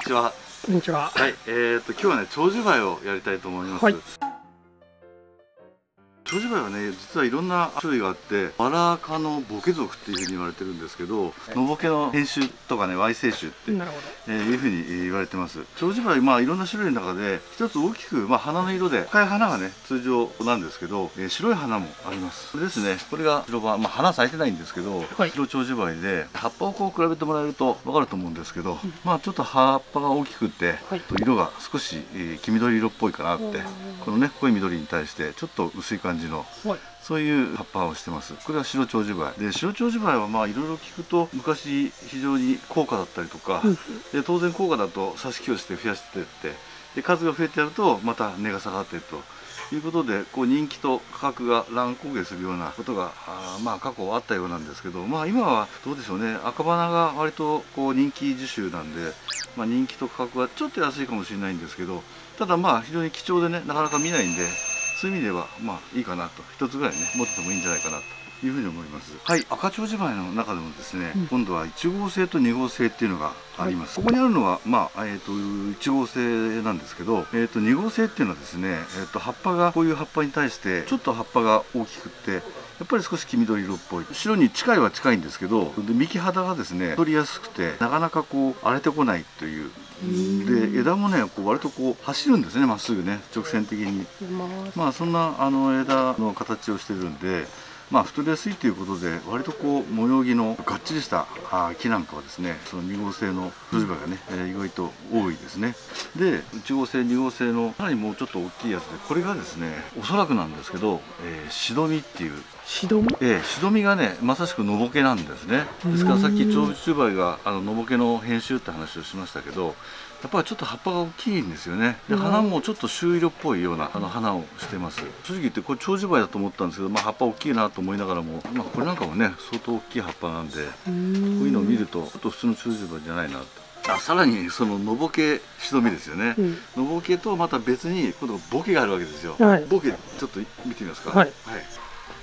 ちは。 こんにちは。 はい、今日はね、長寿梅をやりたいと思います。はい、長寿梅はね、実はいろんな種類があって、バラ科のボケ属っていうふうに言われてるんですけど、野ボケの変種とかね、Y生種っていうふうに言われてます。長寿梅、まあいろんな種類の中で、一つ大きく、まあ花の色で、赤い花がね、通常なんですけど、白い花もあります。これですね、これが白葉、まあ花咲いてないんですけど、はい、白長寿梅で、葉っぱをこう比べてもらえると分かると思うんですけど、まあちょっと葉っぱが大きくて、はい、色が少し、黄緑色っぽいかなって、このね、濃い緑に対して、ちょっと薄い感じの、はい、そういう葉っぱをしてます。これは白長寿梅で、白長寿梅はまあいろいろ聞くと昔非常に高価だったりとか、で当然高価だと挿し木をして増やしていって、で数が増えてやるとまた値が下がっているということで、こう人気と価格が乱高下するようなことがまあ過去あったようなんですけど、まあ今はどうでしょうね。赤花が割とこう人気樹種なんで、まあ、人気と価格はちょっと安いかもしれないんですけど、ただまあ非常に貴重でね、なかなか見ないんで、そういう意味ではまあいいかなと、一つぐらいね持っててもいいんじゃないかなというふうに思います。はい、赤長寿梅の中でもですね、今度は1号性と2号性っていうのがあります。ここにあるのはまあ1号性なんですけど、2号性っていうのはですね、葉っぱがこういう葉っぱに対してちょっと葉っぱが大きくってやっぱり少し黄緑色っぽい、白に近いは近いんですけど、で幹肌がですね取りやすくてなかなかこう荒れてこないという。で枝もねこう割とこう走るんですね、まっすぐね、直線的に。まあそんな枝の形をしてるんで、まあ太りやすいということで、割とこう模様木のがっちりした木なんかはですね、その2号性の長寿梅がね、意外と多いですね。で1号性2号性のさらにもうちょっと大きいやつで、これがですねおそらくなんですけど、シドミっていう。 シドミ？ シドミがねまさしく野ボケなんですね。ですからさっき長寿梅が野ボケの変種って話をしましたけど、やっぱりちょっと葉っぱが大きいんですよね。で花もちょっと朱色っぽいような花をしてます。正直言ってこれ長寿梅だと思ったんですけど、まあ葉っぱ大きいなと思いながらも、まあこれなんかもね相当大きい葉っぱなんで、こういうのを見るとちょっと普通の長寿梅じゃないなと。さらにその野ボケシドミですよね、野ボケとまた別に今度ボケがあるわけですよ。はい、ボケちょっと見てみますか。はい、はい、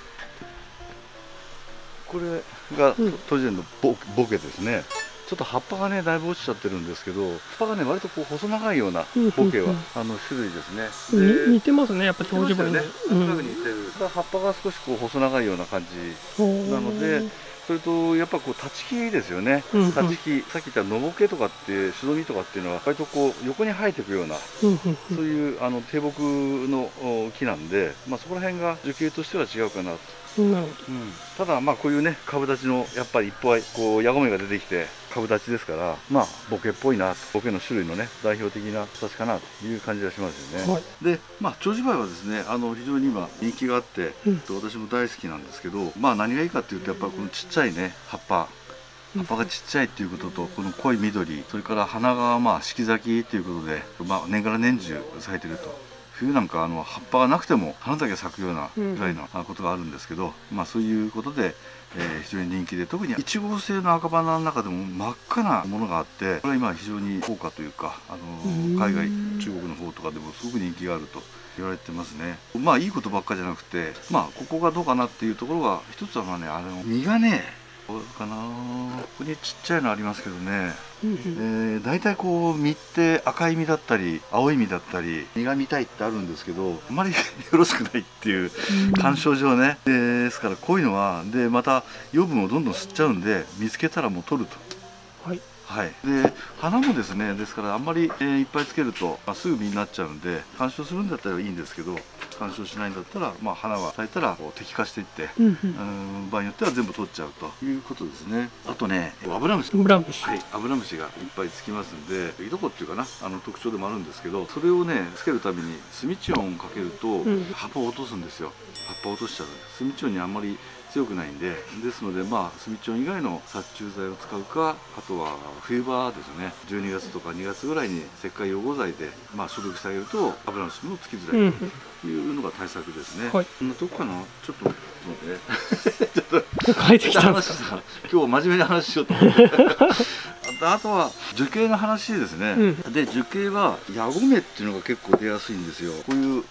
これが当時のボケですね。ちょっと葉っぱがねだいぶ落ちちゃってるんですけど、葉っぱがね割とこう細長いようなボケは種類ですね。 似てますね、やっぱ長寿梅ね。 なんとなく似てる。葉っぱが少しこう細長いような感じなので、それとやっぱこう立ち木ですよね。立ち木、さっき言った野ボケとかってシドミとかっていうのは割とこう横に生えていくような、そういう低木の木なんで、まあそこら辺が樹形としては違うかなと。ただまあこういうね株立ちのやっぱりいっぱいこうヤゴ芽が出てきて株立ちですから、まあボケっぽいな、ボケの種類のね代表的な形かなという感じがしますよね。はい、でまあ長寿梅はですね非常に今人気があって、私も大好きなんですけど、まあ何がいいかっていうとやっぱりこのちっちゃいね葉っぱがちっちゃいっていうことと、この濃い緑、それから花がまあ四季咲きということで、まあ年がら年中咲いてると。冬なんか葉っぱがなくても花だけ咲くようなぐらいのことがあるんですけど、まあそういうことで、非常に人気で、特に1号性の赤花の中でも真っ赤なものがあって、これは今非常に高価というか海外中国の方とかでもすごく人気があると言われてますね。まあいいことばっかじゃなくて、まあここがどうかなっていうところが一つはね、実がねどうかな、ここにちっちゃいのありますけどね、大体こう実って赤い実だったり青い実だったり苦みたいってあるんですけど、あまりよろしくないっていう鑑賞上ね、ですからこういうのはでまた養分をどんどん吸っちゃうんで、見つけたらもう取ると。はい、で花もですね、ですからあんまり、いっぱいつけると、すぐ実になっちゃうんで、鑑賞するんだったらいいんですけど、鑑賞しないんだったら、まあ、花は咲いたら摘花していって、場合によっては全部取っちゃうということですね。あとねアブラムシ、はい、アブラムシがいっぱいつきますんで、いとこっていうかな特徴でもあるんですけど、それをねつけるたびにスミチオンをかけると、葉っぱを落とすんですよ。葉っぱを落としちゃう。スミチオンにあんまり強くないんで、ですのでまあスミチョン以外の殺虫剤を使うか、あとは冬場ですね、12月とか2月ぐらいに石灰養護剤でまあ消毒してあげるとアブラムシもつきづらいというのが対策ですね。こんなとこかな、ちょっと待ってちょっと帰ってきたんですか。 今日真面目な話しようと思ってあとは樹形の話ですね。で樹形はヤゴ芽っていうのが結構出やすいんですよ。こういう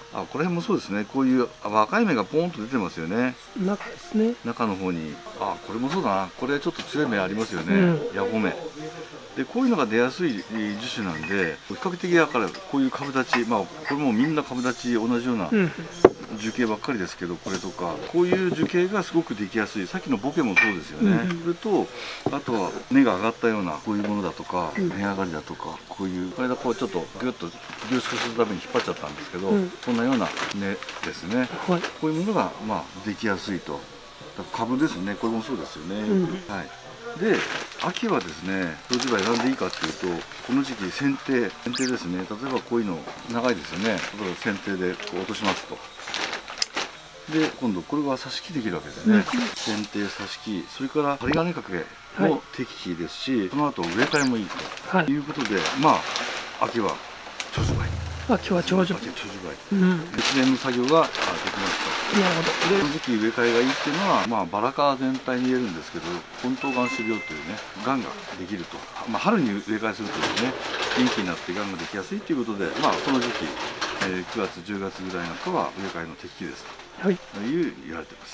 あ、これもそうですね。こういう若い芽がポーンと出てますよね。 中ですね。 中の方に、あ、これもそうだな。これちょっと強い芽ありますよね。ヤゴ芽。で、こういうのが出やすい樹種なんで、比較的だからこういう株立ち、まあこれもみんな株立ち同じような樹形ばっかりですけど、これとかこういう樹形がすごくできやすい。さっきのボケもそうですよね。それとあとは根が上がったようなこういうものだとか、根上がりだとか、こういうこれだこうちょっとギュッと凝縮するために引っ張っちゃったんですけど、そんなような根ですね。こういうものがまあできやすいと。株ですね。これもそうですよね。はい。で、秋はですね、どうすれば選んでいいかっていうと、この時期剪定ですね。例えばこういうの長いですよね。例えば剪定でこう落としますと。で、今度これは挿し木できるわけですね。剪定、挿し木、それから針金掛けも適期ですし、その後植え替えもいいということで、まあ秋は長寿梅。 秋は長寿梅。 一年の作業ができますと。 なるほど。 で、この時期植え替えがいいっていうのは、まあバラ科全体に言えるんですけど、根頭がん種病というね、がんができると。まあ春に植え替えするとですね、元気になってがんができやすいということで、まあこの時期、9月10月ぐらいなんかは植え替えの適期ですと。言われてます。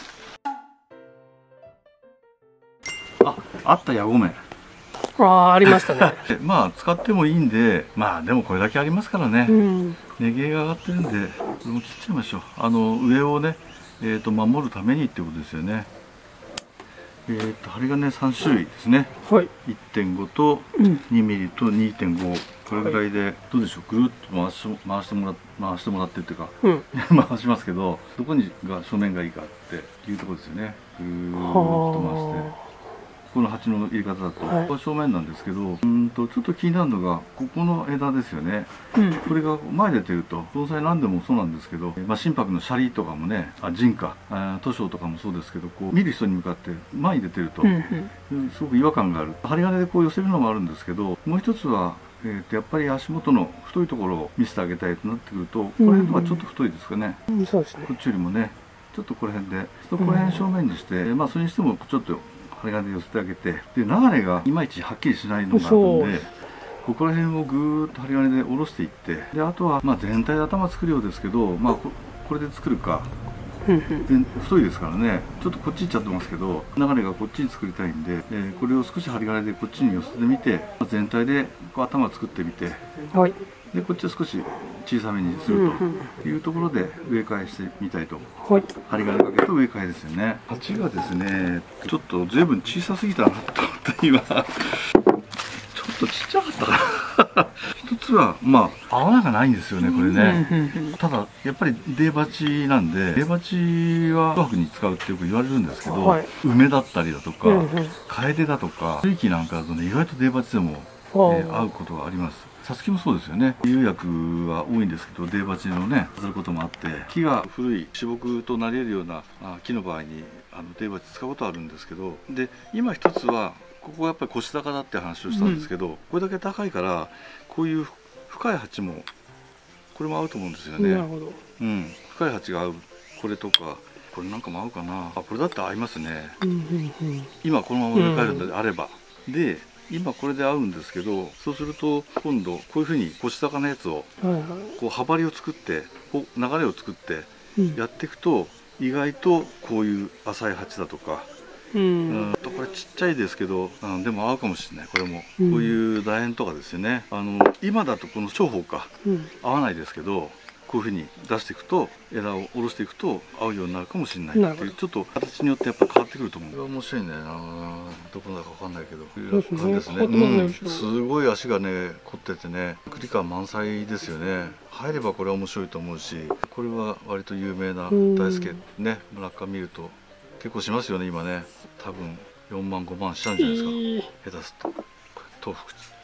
あったヤゴ芽。 ありましたね。 まあ使ってもいいんで、まあでもこれだけありますからね。根毛が上がってるんで、これも切っちゃいましょう。上をね、守るためにってことですよね。針金3種類ですね。1.5 と2ミリと2.5。これぐらいでどうでしょう。ぐるっと回してもらってっていうか、回しますけど、どこが正面がいいかっていうところですよね。ぐーっと回して。この鉢の入れ方だと、ここは正面なんですけど、ちょっと気になるのがここの枝ですよね。これが前に出てると、盆栽なんでもそうなんですけど、まあ心拍のシャリとかもね、陣か図書とかもそうですけど、こう見る人に向かって前に出てると、すごく違和感がある。針金でこう寄せるのもあるんですけど、もう一つはやっぱり足元の太いところを見せてあげたいとなってくると、この辺とはちょっと太いですかね。 そうですね。 こっちよりもね、ちょっとこの辺で、この辺正面にして、まあそれにしてもちょっと針金で寄せてあげて、で流れがいまいちはっきりしないのがあるんで、ここら辺をぐーっと針金で下ろしていって、であとはまあ全体で頭作るようですけど、まあこれで作るか。太いですからね、ちょっとこっち行っちゃってますけど、流れがこっちに作りたいんで、これを少し針金でこっちに寄せてみて、全体でこう頭作ってみて、でこっちは少し小さめにするというところで植え替えしてみたいと。針金かけと植え替えですよね。鉢がですね、ちょっと随分小さすぎたなと思って今ちょっとちっちゃかったかな一つはまあ合わながないんですよねこれね。ただやっぱり出鉢なんで、出鉢は紅白に使うってよく言われるんですけど、梅だったりだとか楓だとか地域なんかだとね、意外と出鉢でも合うことがあります。さつきもそうですよね。釉薬は多いんですけど、出鉢のね飾ることもあって、木が古い死木となり得るような木の場合に出鉢使うことあるんですけど、で今一つはここはやっぱり腰高だって話をしたんですけど、これだけ高いからこういう深い鉢もこれも合うと思うんですよね。深い鉢が合う。これとかこれなんかも合うかな。これだって合いますね。今このまま植え替えるのであれば。で今これで合うんですけど、そうすると今度こういうふうに腰高のやつをこう羽張りを作って流れを作ってやっていくと、意外とこういう浅い鉢だとか、これちっちゃいですけどでも合うかもしれない。これもこういう楕円とかですよね。今だとこの長方か合わないですけど、こういうふうに出していくと、枝を下ろしていくと合うようになるかもしれないっていう、ちょっと形によってやっぱ変わってくると思う。これは面白いね。どこだかわかんないけど、すごい足がね凝っててね、栗感満載ですよね。入ればこれは面白いと思うし、これは割と有名な大輔ね、村上見ると結構しますよね今ね。多分4万5万しちゃうんじゃないですか、下手すと。東福寺、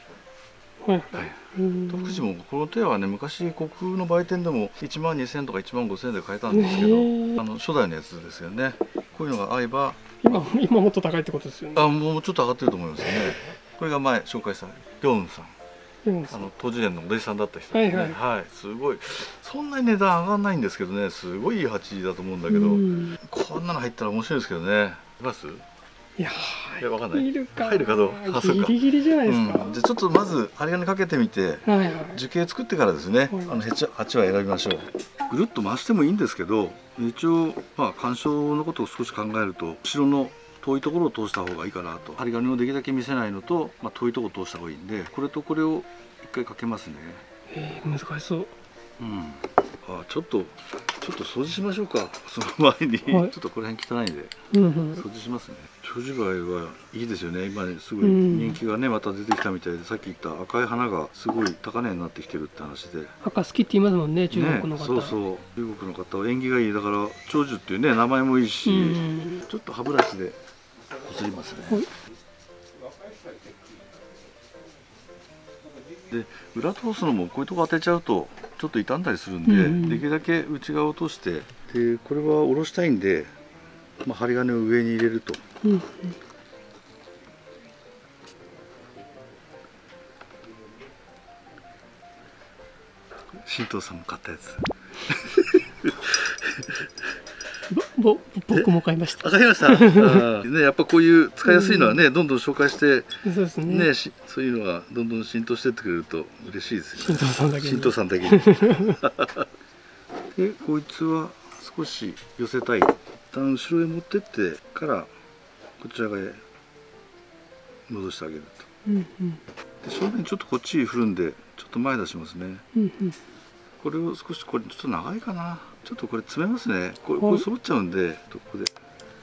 東福寺もこの手はね、昔国風の売店でも1万2000円とか1万5000円で買えたんですけど、初代のやつですよね。こういうのが合えば今もっと高いってことですよね。 もうちょっと上がってると思いますね。これが前紹介した凌雲さん、東寺園のお弟子さんだった人ですね。すごい、そんなに値段上がんないんですけどね、すごいいい鉢だと思うんだけど、こんなの入ったら面白いですけどね。いますいやいやわかんない。 入るか入るかどうか。そうか。 ギリギリじゃないですか。 じゃあちょっとまず針金かけてみて、 はいはい。 樹形作ってからですね。鉢は選びましょう。ぐるっと回してもいいんですけど、一応鑑賞のことを少し考えると、後ろの遠いところを通した方がいいかなと。針金をできるだけ見せないのと、遠いところを通した方がいいんで、これとこれを一回かけますね。 難しそう。 ちょっと掃除しましょうか。その前に、ちょっとこの辺汚いんで、掃除しますね。長寿梅はいいですよね。今ね、すごい人気がね、また出てきたみたいで、さっき言った赤い花がすごい高値になってきてるって話で。 赤好きって言いますもんね、中国の方。 そうそう、中国の方は縁起がいい。だから長寿っていうね、名前もいいし、ちょっと歯ブラシでこすりますね。で、裏通すのもこういうとこ当てちゃうとちょっと傷んだりするんで、できるだけ内側を通して、でこれは下ろしたいんで、針金を上に入れると。新藤さんも買ったやつ。 僕も買いました。 買いました。ね、やっぱこういう使いやすいのはね、どんどん紹介して、 そうですね。 そういうのはどんどん浸透してってくれると嬉しいですよ。 新藤さんだけに。 新藤さんだけに。で、こいつは少し寄せたい。一旦後ろへ持ってってからこちら側へ戻してあげると。で、正面ちょっとこっち振るんで、ちょっと前出しますね。これを少し、これちょっと長いかな。ちょっとこれ詰めますね。これ揃っちゃうんで、ここで。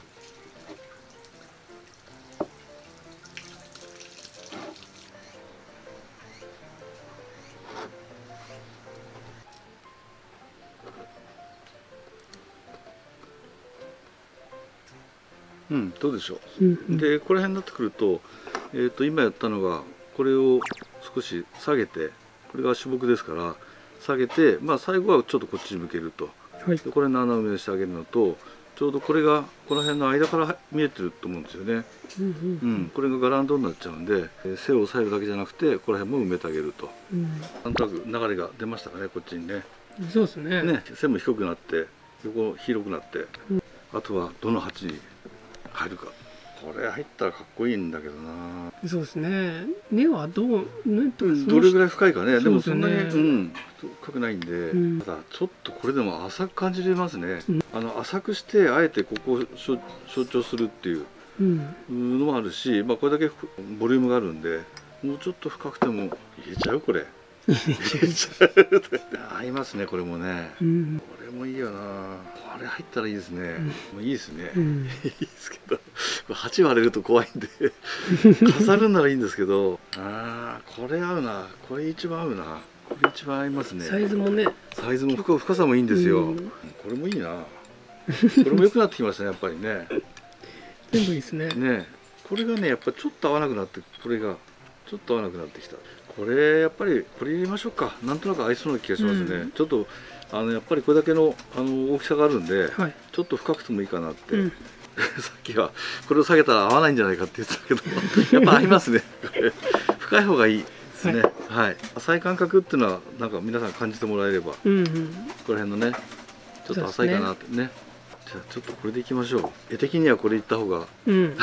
どうでしょう。で、この辺になってくると、今やったのが、これを少し下げて、これが主木ですから、下げて、最後はちょっとこっちに向けると。でこれの穴埋めしてあげるのと、ちょうどこれがこの辺の間から見えてると思うんですよね。これがガランドになっちゃうんで、背を押さえるだけじゃなくて、この辺も埋めてあげると。なんとなく流れが出ましたかね、こっちにね。 そうですね。 背も低くなって、横広くなって、あとはどの鉢に入るか。これ入ったらかっこいいんだけどな。 そうですね。根はどれぐらい深いかね。でもそんなに深くないんで、ただちょっとこれでも浅く感じれますね。浅くしてあえてここを象徴するっていうのもあるし、これだけボリュームがあるんで、もうちょっと深くても入れちゃうこれ。入れちゃう。合いますね、これもね。これもいいよな。これ入ったらいいですね。もういいですね。いいですけど、鉢割れると怖いんで飾るんならいいんですけど、これ合うな。これ一番合うな。これ一番合いますね。 サイズもね。 サイズも深さもいいんですよ。これもいいな。これも良くなってきましたね、やっぱりね。 全部いいですね。 ね、これがね、やっぱちょっと合わなくなって、これがちょっと合わなくなってきた。これやっぱりこれ入れましょうか。なんとなく合いそうな気がしますね。ちょっとやっぱりこれだけの大きさがあるんで、ちょっと深くてもいいかなって。さっきはこれを下げたら合わないんじゃないかって言ってたけど、やっぱ合いますね。深い方がいいですね。はい。浅い感覚っていうのはなんか皆さん感じてもらえれば、この辺のね、ちょっと浅いかなってね。じゃあちょっとこれでいきましょう。絵的にはこれいった方が、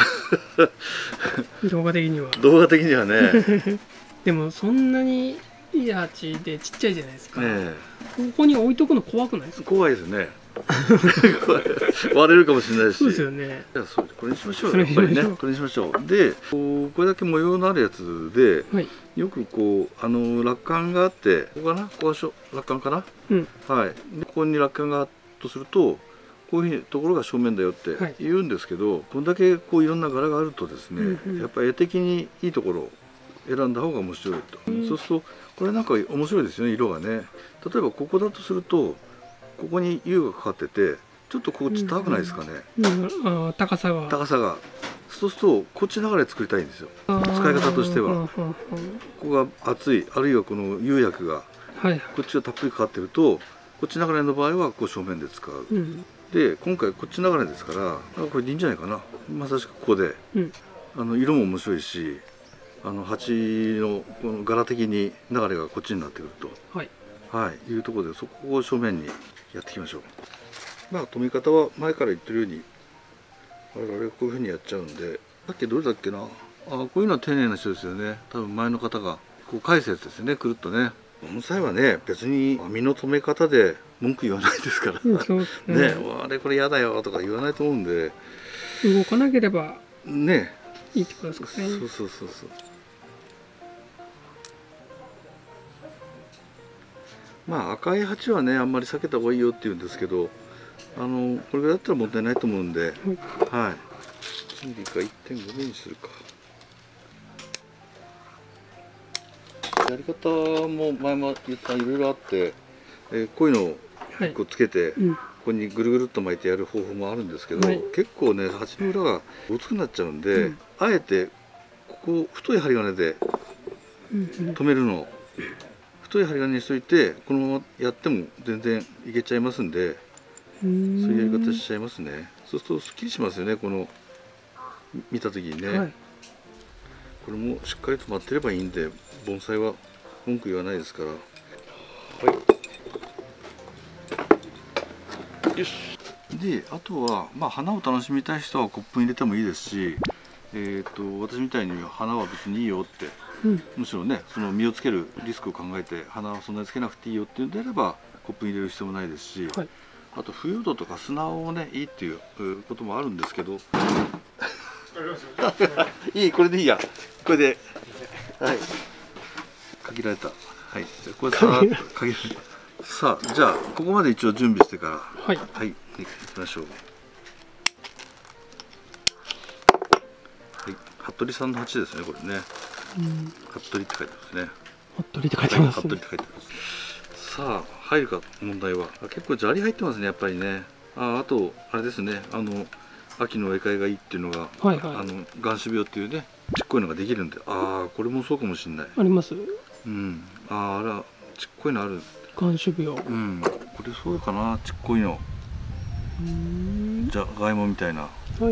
動画的には。 動画的にはね。 でもそんなにいい鉢でちっちゃいじゃないですか。ここに置いとくの怖くないですか？ 怖いですね。割れるかもしれないし。 そうですよね。 じゃあこれにしましょう。やっぱりね、これにしましょう。で、これだけ模様のあるやつで、よくこう落管があって、ここかな、ここは落管かな。はい。で、ここに落管があるとすると、こういうところが正面だよって言うんですけど、こんだけこういろんな柄があるとですね、やっぱり絵的にいいところを選んだ方が面白いと。そうするとこれなんか面白いですよね、色がね。例えばここだとすると、ここに U がかかってて、ちょっとこっち高くないですかね。 高さが。 そうするとこっち流れ作りたいんですよ。使い方としては。ここが厚い、あるいはこの釉薬がこっちがたっぷりかかってると、こっち流れの場合はこう正面で使う。で、今回こっち流れですから、これでいいんじゃないかな。まさしくここで、色も面白いし、鉢のこの柄的に流れがこっちになってくると、いうところで、そこを正面にやっていきましょう。留め方は前から言ってるように、我々こういうふうにやっちゃうんで、 さっきどれだっけな。こういうのは丁寧な人ですよね。多分前の方がこう返すやつですよね、くるっとね。盆栽はね、別に網の止め方で文句言わないですから、 そうですね。 ね、あれこれ嫌だよとか言わないと思うんで、 動かなければね、 いいってことですかね。 そう。まあ赤い鉢はね、あんまり避けた方がいいよって言うんですけど、これぐらいだったら問題ないと思うんで、はい。金利か 1.5 ミリにするか。やり方も前も言ったいろいろあって、こういうのを1個つけて、ここにぐるぐるっと巻いてやる方法もあるんですけど、結構ね鉢の裏がごつくなっちゃうんで、あえてここ太い針金で留めるの、太い針金にしといてこのままやっても全然いけちゃいますんで、そういうやり方しちゃいますね。そうするとすっきりしますよね、この見た時にね。これもしっかりと待ってればいいんで、盆栽は文句言わないですから。よし。で、あとはまあ花を楽しみたい人はコップに入れてもいいですし、私みたいに花は別にいいよって、むしろね、その実をつけるリスクを考えて花はそんなにつけなくていいよっていうんであればコップに入れる必要もないですし、あと腐葉土とか砂をねいいっていうこともあるんですけどいい、これでいいや、これで、はい、限られた、はい、じゃこれさあ限られた。さあ、じゃあここまで一応準備してから、はい、いきましょう。はい、服部さんの鉢ですね、これね。服部って書いてますね。 服部って書いてますね。 服部って書いてます。さあ、入るか問題は。結構砂利入ってますね、やっぱりね。あとあれですね、秋の植え替えがいいっていうのが、岩種病っていうね、ちっこいのができるんで、これもそうかもしれない。 あります。 あら、ちっこいのある。 岩種病。 これそうかな、ちっこいの。じゃがいもみたいな。こ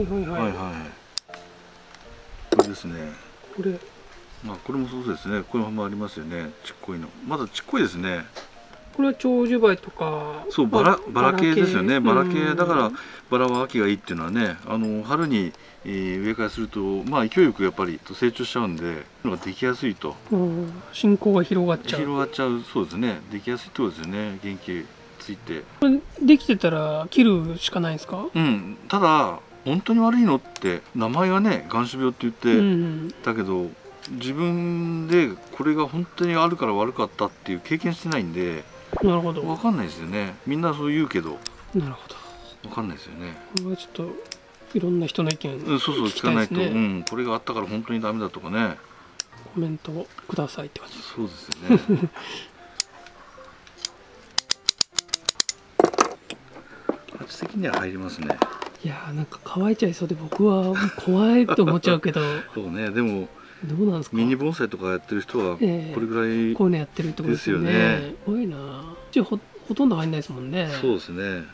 れですね。これもそうですね。これもありますよね。ちっこいの。まだちっこいですね。これは長寿梅とか。そう、バラ系ですよね。バラ系だから、バラは秋がいいっていうのはね、春に植え替えすると、まあ勢いよくやっぱり成長しちゃうんで、できやすいと。進行が広がっちゃう。広がっちゃう、そうですね。できやすいってことですよね。元気ついて。これできてたら切るしかないですか？ただ本当に悪いのって名前はね、岩種病って言って、だけど自分でこれが本当にあるから悪かったっていう経験してないんで。なるほど。わかんないですよね。みんなそう言うけど。なるほど。わかんないですよね。これはちょっといろんな人の意見聞かないと、これがあったから本当にダメだとかね。コメントをくださいって感じ。そうですよね。鉢的には入りますね。いやなんか乾いちゃいそうで僕は怖いと思っちゃうけど。そうね、でも。どうなんですか。ミニ盆栽とかやってる人はこれぐらいこういうのやってるってことですよね。すごいな。ほとんど入んないですもんね。そうですね。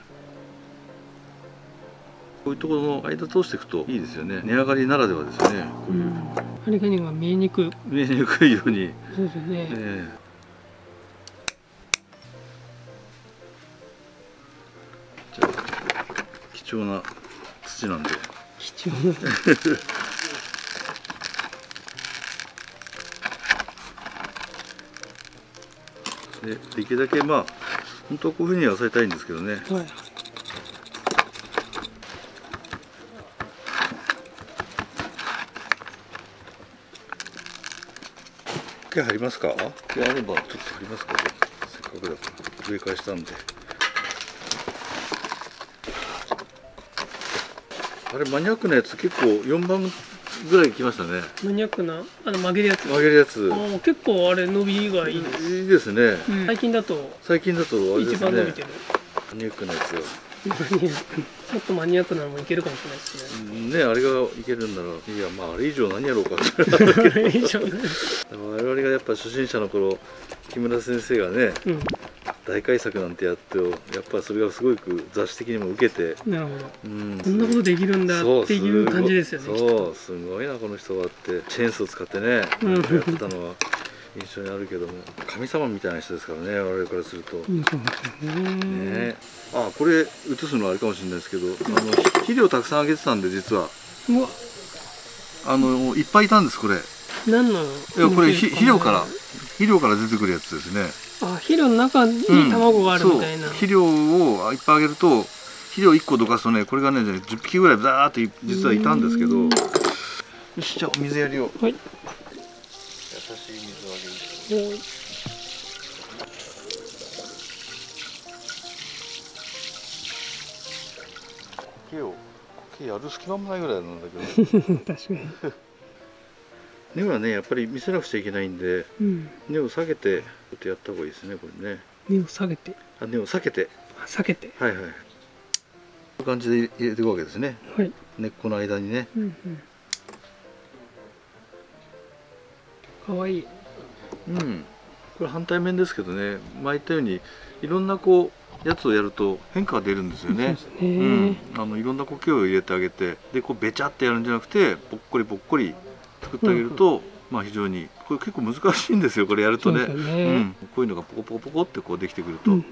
こういうところの間通していくといいですよね。値上がりならではですよね。こういう針金が見えにくいように。そうですね。じゃあ貴重な土なんで。貴重な。できるだけまあ本当はこういうふうにはされたいんですけどね。一回貼りますか？であればちょっと貼りますか？せっかくだから植え替えしたんで。あれマニアックなやつ結構4番ぐらい来ましたね。マニアックな曲げるやつ。曲げるやつ。結構あれ伸びがいいです。いいですね。最近だとあれですね。一番伸びてる。マニアックなやつが。もっとマニアックなのもいけるかもしれないですね。ね、あれがいけるんなら、いやまああれ以上何やろうかって。我々がやっぱ初心者の頃、木村先生がね。大改作なんてやってやっぱりそれがすごく雑誌的にも受けて、なるほど、こんなことできるんだっていう感じですよね。そう、すごいなこの人はってチェーンソー使ってねやってたのは印象にあるけども、神様みたいな人ですからね、我々からすると。ね、これ映すのはあれかもしれないですけど、肥料たくさんあげてたんで実は。うわ、 いっぱいいたんです、これ。 何の？ いや、これ肥料から出てくるやつですね。 あ、肥料の中に卵があるみたいな。 そう、肥料をいっぱいあげると、肥料1個どかすとね、これがね、10匹ぐらいザーって実はいたんですけど。よし、じゃあお水やりを。 はい。優しい水をあげる。苔やる隙間もないぐらいなんだけど。 確かに。 根はね、やっぱり見せなくちゃいけないんで、根を下げてやった方がいいですね、これね。 根を下げて。 根を避けて。 避けて。 はいはい。こういう感じで入れていくわけですね。 はい。 根っこの間にね。 かわいい。 これ反対面ですけどね、前言ったようにいろんなこうやつをやると変化が出るんですよね。いろんな苔を入れてあげて、でこうベチャってやるんじゃなくて、ぽっこりぽっこり作ってあげると、まあ非常にこれ結構難しいんですよ、これやるとね。こういうのがポコポコポコってこうできてくると。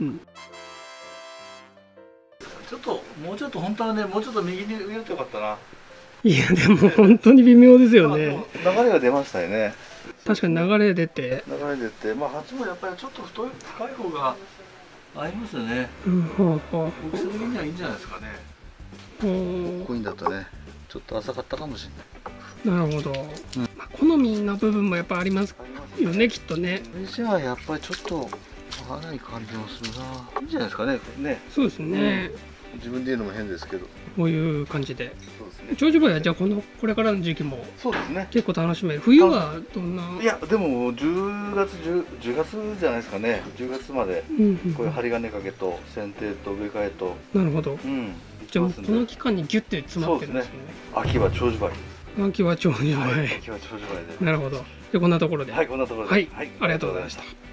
ちょっともうちょっと本当はね、もうちょっと右に植えるとよかったな。 いやでも本当に微妙ですよね。 流れが出ましたよね。 確かに流れ出て、 まあ鉢もやっぱりちょっと深い方が合いますよね。大きさ的にはいいんじゃないですかね。こういうんだとね、ちょっと浅かったかもしれない。 なるほど。まあ好みの部分もやっぱありますよね、きっとね。 これじゃあやっぱりちょっと合わない感じもするな。いいんじゃないですかね。 そうですね。 自分で言うのも変ですけど。 こういう感じで。長寿梅はじゃあこれからの時期も結構楽しめる。冬はどんな？ いやでも10月じゃないですかね。10月までこういう針金掛けと剪定と植え替えと。 なるほど。じゃあこの期間にギュッて詰まってるんですね。 秋は長寿梅。 秋は長寿梅。 で。 なるほど。じゃあこんなところで。 はい、こんなところで。 はい、ありがとうございました。